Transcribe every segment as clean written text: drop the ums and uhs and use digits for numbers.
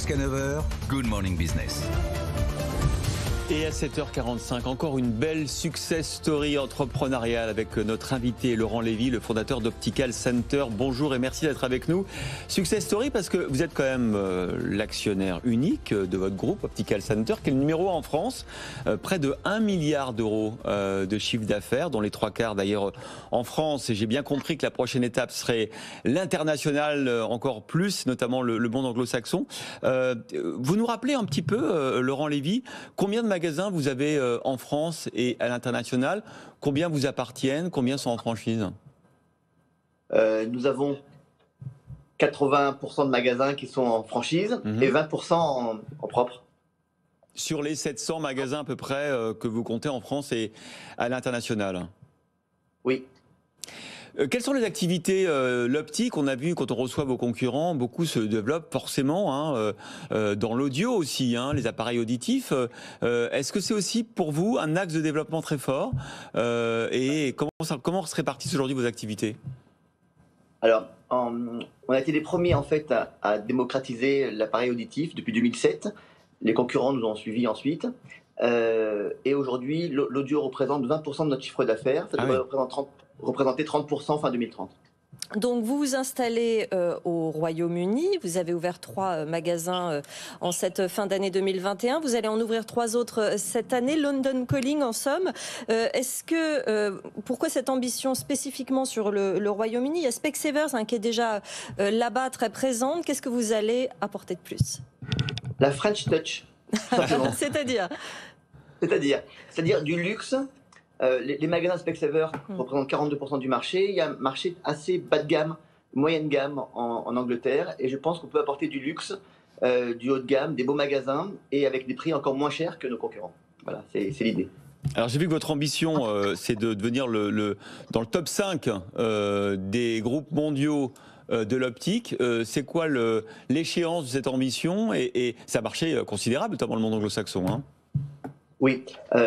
Jusqu'à 9 h, Good Morning Business. Et à 7h45, encore une belle success story entrepreneuriale avec notre invité Laurent Lévy, le fondateur d'Optical Center. Bonjour et merci d'être avec nous. Success story parce que vous êtes quand même l'actionnaire unique de votre groupe Optical Center, qui est le numéro 1 en France. Près de 1 milliard d'euros de chiffre d'affaires, dont les 3/4 d'ailleurs en France. Et j'ai bien compris que la prochaine étape serait l'international encore plus, notamment le monde anglo-saxon. Vous nous rappelez un petit peu, Laurent Lévy, combien de magasins vous avez en France et à l'international? Combien vous appartiennent? Combien sont en franchise? Nous avons 80% de magasins qui sont en franchise et 20% en propre. Sur les 700 magasins à peu près que vous comptez en France et à l'international? Oui. Quelles sont les activités l'optique? On a vu quand on reçoit vos concurrents, beaucoup se développent forcément dans l'audio aussi, les appareils auditifs. Est-ce que c'est aussi pour vous un axe de développement très fort? Et comment se répartissent aujourd'hui vos activités? Alors, on a été les premiers en fait à démocratiser l'appareil auditif depuis 2007. Les concurrents nous ont suivis ensuite. Et aujourd'hui, l'audio représente 20% de notre chiffre d'affaires. Ça devrait représenter 30% fin 2030. Donc vous vous installez au Royaume-Uni, vous avez ouvert 3 magasins en cette fin d'année 2021, vous allez en ouvrir 3 autres cette année, London Calling en somme. Pourquoi cette ambition spécifiquement sur le Royaume-Uni? Il y a Specsavers qui est déjà là-bas très présente, qu'est-ce que vous allez apporter de plus? La French Touch, C'est-à-dire du luxe. Les magasins Specsavers représentent 42% du marché. Il y a un marché assez bas de gamme, moyenne gamme en Angleterre. Et je pense qu'on peut apporter du luxe, du haut de gamme, des beaux magasins et avec des prix encore moins chers que nos concurrents. Voilà, c'est l'idée. Alors j'ai vu que votre ambition, c'est de devenir dans le top 5 des groupes mondiaux de l'optique. C'est quoi l'échéance de cette ambition? Et c'est un marché considérable, notamment le monde anglo-saxon. Oui,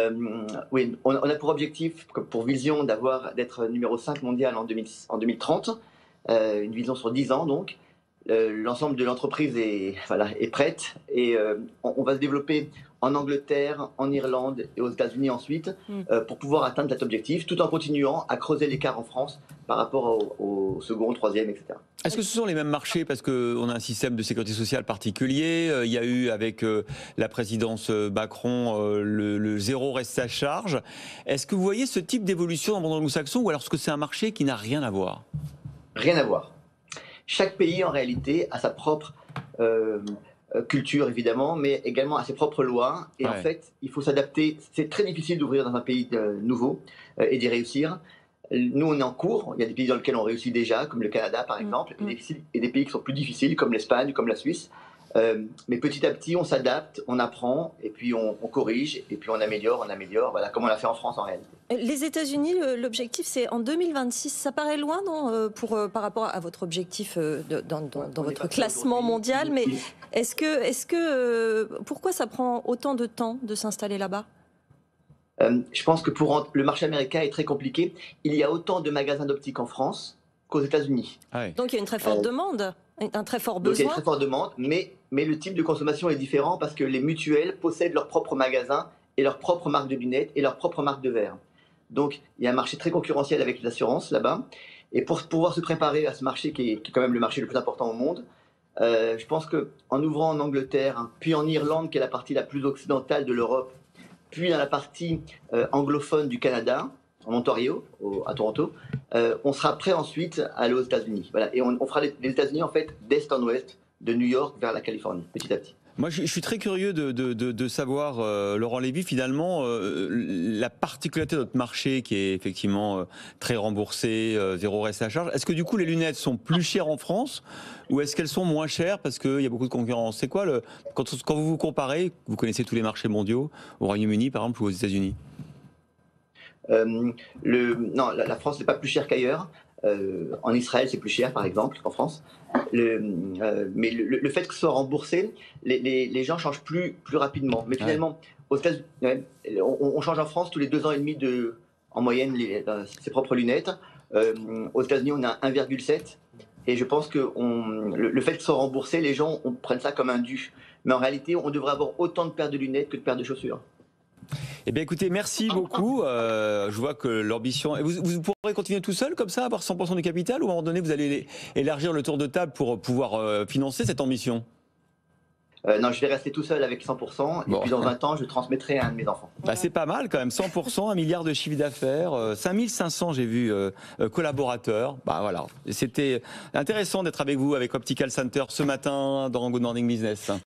on a pour objectif, pour vision, d'être numéro 5 mondial en 2030, une vision sur 10 ans donc. L'ensemble de l'entreprise est prête et on va se développer en Angleterre, en Irlande et aux États-Unis ensuite pour pouvoir atteindre cet objectif tout en continuant à creuser l'écart en France par rapport au second, troisième, etc. Est-ce que ce sont les mêmes marchés parce qu'on a un système de sécurité sociale particulier? Il y a eu avec la présidence Macron le zéro reste à charge. Est-ce que vous voyez ce type d'évolution dans le monde anglo-saxon ou alors est-ce que c'est un marché qui n'a rien à voir? Rien à voir. Chaque pays, en réalité, a sa propre culture, évidemment, mais également a ses propres lois. Et en fait, il faut s'adapter. C'est très difficile d'ouvrir dans un pays nouveau et d'y réussir. Nous, on est en cours. Il y a des pays dans lesquels on réussit déjà, comme le Canada, par exemple, et des pays qui sont plus difficiles, comme l'Espagne, comme la Suisse. Mais petit à petit, on s'adapte, on apprend, et puis on corrige, et puis on améliore. Voilà, comme on l'a fait en France, en réalité. Les États-Unis, l'objectif c'est en 2026. Ça paraît loin, non, par rapport à votre objectif dans votre classement mondial. Mais pourquoi ça prend autant de temps de s'installer là-bas? Je pense que le marché américain est très compliqué. Il y a autant de magasins d'optique en France qu'aux États-Unis. Donc il y a une très forte demande, un très fort besoin. Donc il y a une très forte demande, mais le type de consommation est différent parce que les mutuelles possèdent leurs propres magasins et leur propre marque de lunettes et leur propre marque de verre. Donc il y a un marché très concurrentiel avec les assurances là-bas. Et pour pouvoir se préparer à ce marché qui est quand même le marché le plus important au monde, je pense qu'en ouvrant en Angleterre, puis en Irlande, qui est la partie la plus occidentale de l'Europe, puis dans la partie anglophone du Canada, en Ontario, à Toronto, on sera prêt ensuite à aller aux États-Unis. Voilà. Et on fera les États-Unis en fait d'est en ouest, de New York vers la Californie, petit à petit. Moi, je suis très curieux de savoir, Laurent Lévy, finalement, la particularité de notre marché qui est effectivement très remboursé, zéro reste à charge. Est-ce que du coup, les lunettes sont plus chères en France ou est-ce qu'elles sont moins chères parce qu'il y a beaucoup de concurrence? C'est quoi quand vous vous comparez, vous connaissez tous les marchés mondiaux, au Royaume-Uni par exemple ou aux États-Unis? Non, la France n'est pas plus chère qu'ailleurs. En Israël, c'est plus cher, par exemple, qu'en France. Mais le fait que ce soit remboursé, les gens changent plus rapidement. Mais finalement, aux États-Unis, on change en France tous les 2 ans et demi en moyenne ses propres lunettes. Aux États-Unis, on a 1,7. Et je pense que le fait de s'en rembourser, les gens prennent ça comme un dû. Mais en réalité, on devrait avoir autant de paires de lunettes que de paires de chaussures. Eh bien écoutez, merci beaucoup. Je vois que l'ambition... Vous pourrez continuer tout seul comme ça, avoir 100% du capital, ou à un moment donné, vous allez élargir le tour de table pour pouvoir financer cette ambition? Non, je vais rester tout seul avec 100%. Et puis dans 20 ans, je transmettrai à un de mes enfants. Bah, c'est pas mal quand même, 100%, 1 milliard de chiffre d'affaires, 5500 j'ai vu collaborateurs. Bah voilà, c'était intéressant d'être avec vous, avec Optical Center ce matin dans Good Morning Business.